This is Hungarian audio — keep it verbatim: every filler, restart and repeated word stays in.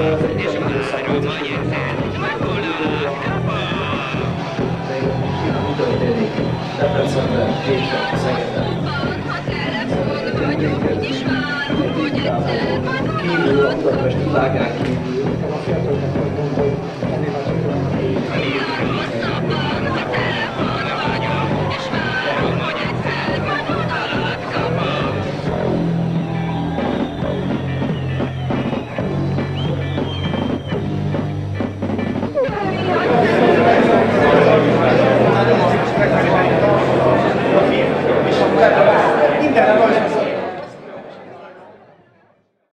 és várom a nyetet, megolak, Mi történik? Debrecenben, Pécsen, Szegeden. Kívül, a budapesti tágán kívül.